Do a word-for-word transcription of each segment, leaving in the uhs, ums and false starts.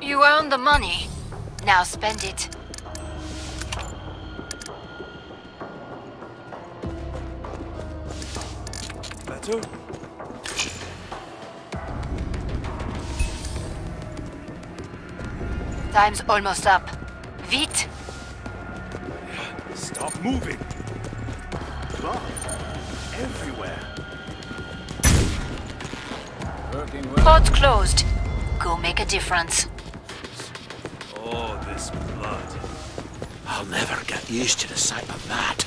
You earned the money. Now spend it. Better? Time's almost up. Vite! Stop moving! Blood everywhere. Working well. Pod's closed. Go make a difference. Oh, this blood. I'll never get used to the sight of that.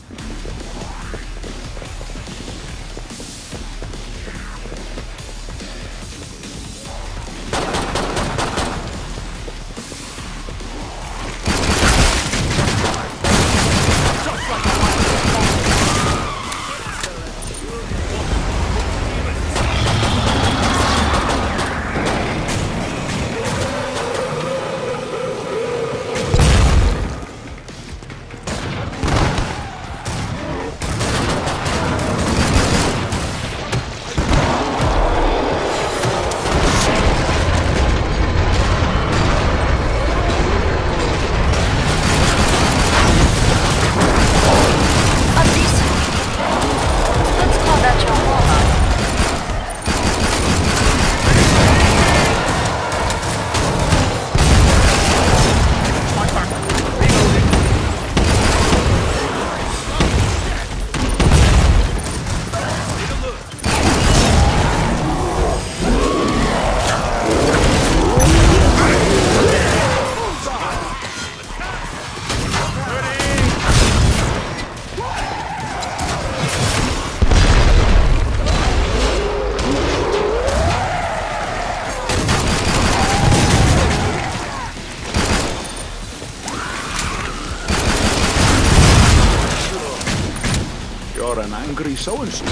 You're an angry so-and-so.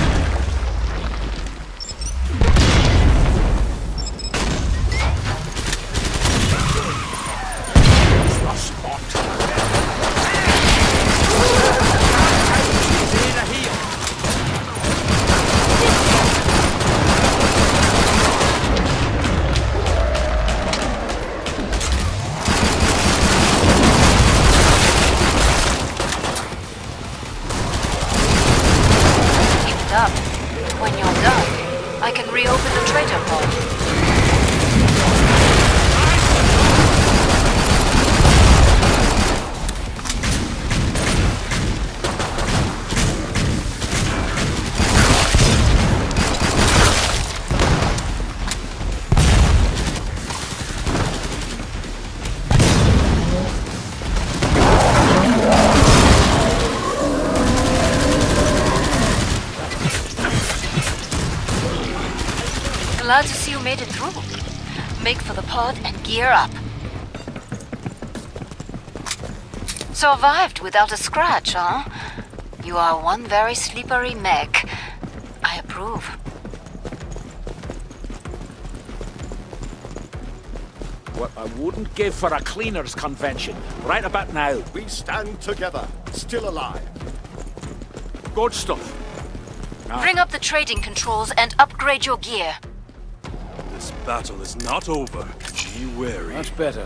The spot. Up. When you're done, I can reopen the trader pod. Glad to see you made it through. Make for the pod and gear up. Survived without a scratch, huh? You are one very slippery mech. I approve. What I wouldn't give for a cleaners convention. Right about now. We stand together, still alive. Good stuff. Now, Bring up the trading controls and upgrade your gear. This battle is not over. Be wary. Much better.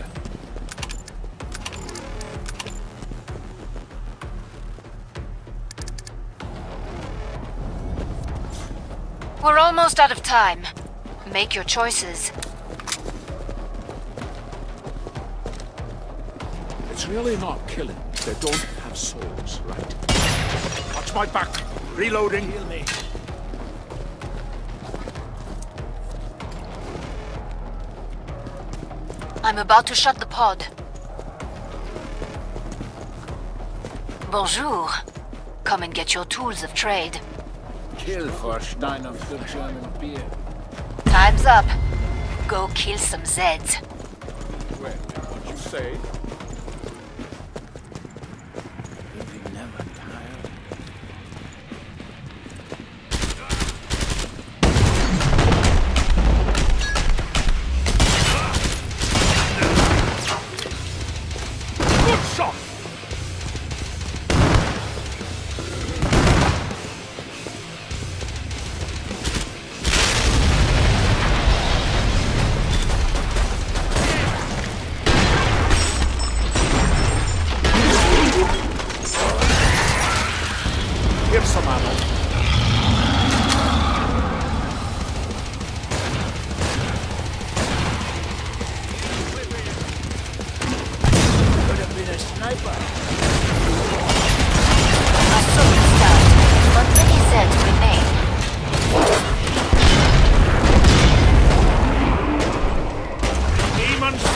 We're almost out of time. Make your choices. it's really not killing. They don't have souls, right? Watch my back. Reloading. Heal me. I'm about to shut the pod. Bonjour. Come and get your tools of trade. Kill for Stein of good German beer. Time's up. Go kill some Zeds. Well, what you say? Living never tired. Good shot! Here's some ammo. Could have been a sniper. Our soldiers died, but many Zeds remain. Demon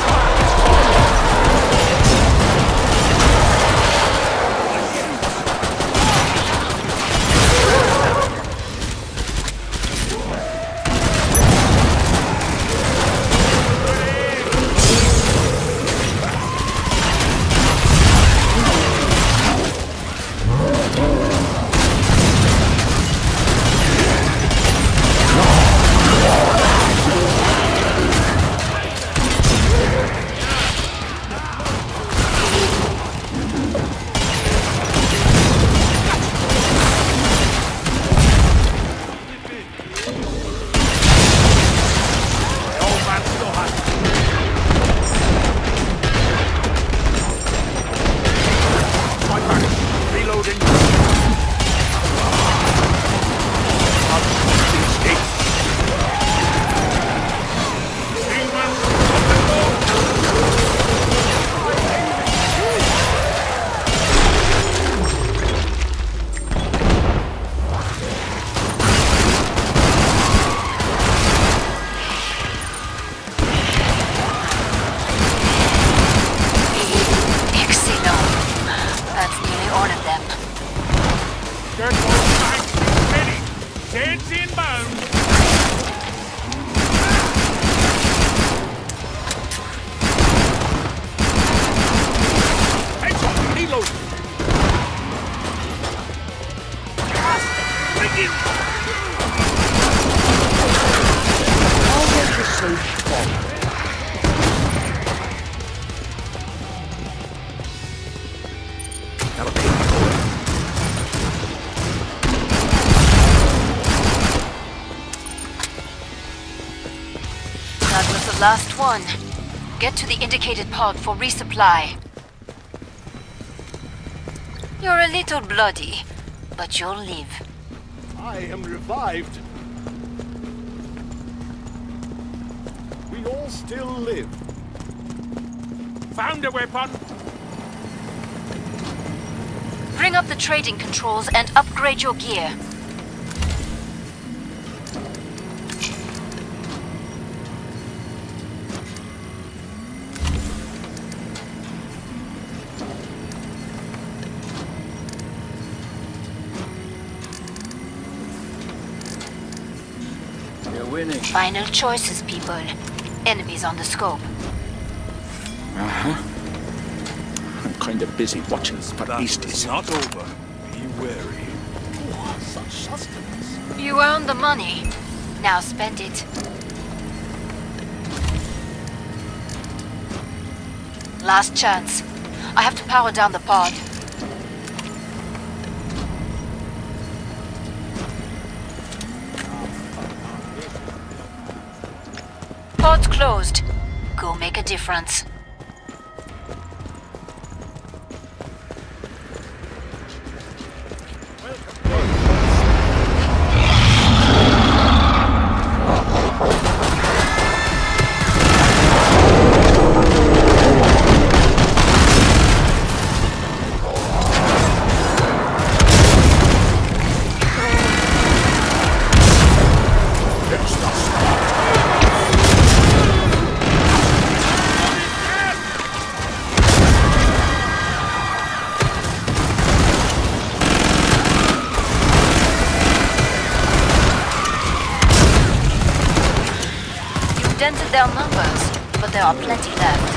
That was the last one. Get to the indicated pod for resupply. You're a little bloody, but you'll live. I am revived. We all still live. found a weapon. Bring up the trading controls and upgrade your gear. You're winning. Final choices, people. Enemies on the scope. Uh-huh. I'm kind of busy watching for That is beasties. not over. Be wary. Oh, such sustenance. You earned the money. Now spend it. Last chance. I have to power down the pod. Pod's closed. Go make a difference. Dented their numbers, but there are plenty left.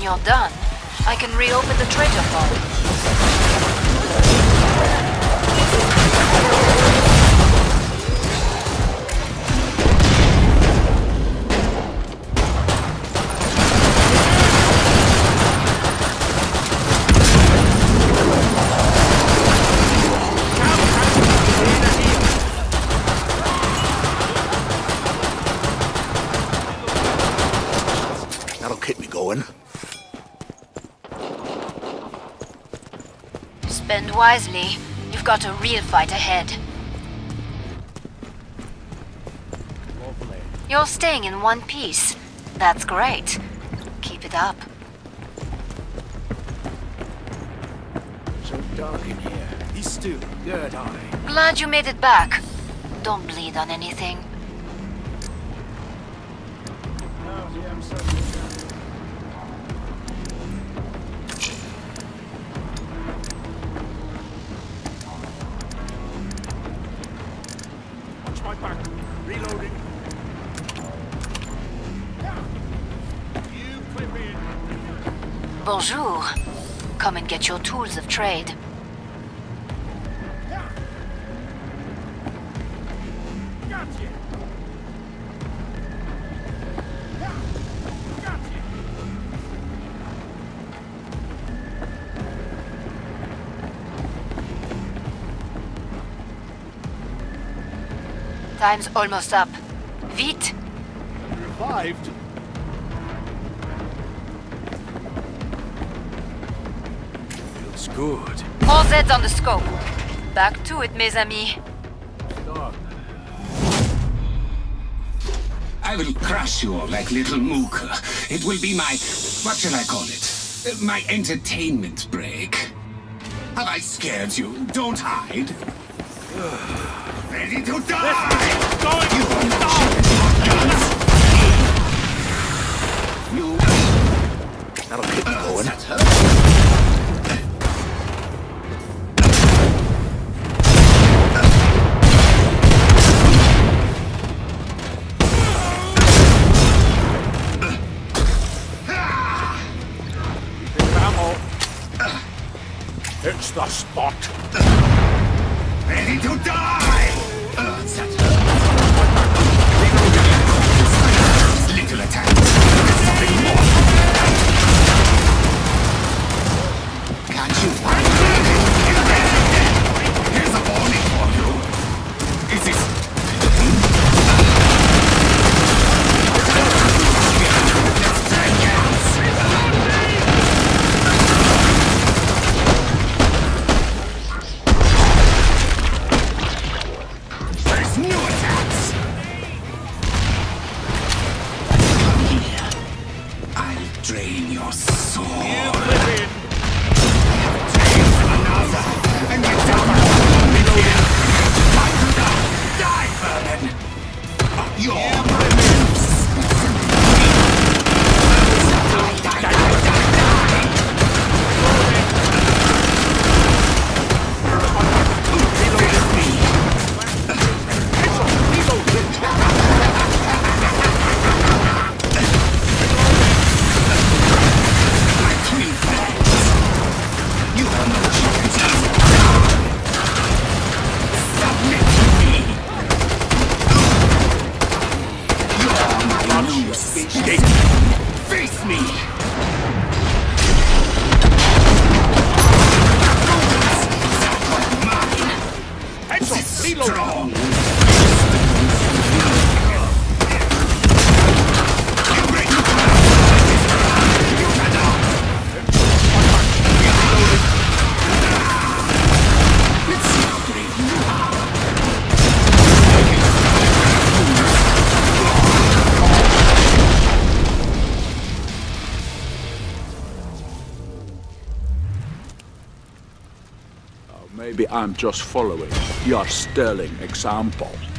you're done, I can reopen the treasure vault. That'll keep me going. Spend wisely. You've got a real fight ahead. Lovely. You're staying in one piece. That's great. Keep it up. So dark in here. Be still. Good eye. Glad you made it back. Don't bleed on anything. Watch my back. Reloading. You clip in. Bonjour. Come and get your tools of trade. Gotcha. Time's almost up. Vite! Revived? Feels good. All Z's on the scope. Back to it, mes amis. I will crush you all like little Mooka. It will be my... what shall I call it? Uh, My entertainment break. Have I scared you? Don't hide. Ready to die! Going! You are not guns! You... That'll keep me going. That hurt. Ammo. It's the spot. Ready to die! Uh, that hurt. Little attack. Something more. Can't you find me? Here's a warning for you. Is this... Let's try again. There's new attacks! Come here. I'll drain your soul. You clip in. Drain another, and you don't begin. Time to die. Die, vermin! Your remains. Die, die, die, die, die! Face me! My twin friends. You have no chance. Submit to me. You're my new speech. Face me. That was mine. Heads up. Reloading. Strong. Let's see how brave you are. Maybe I'm just following your sterling example.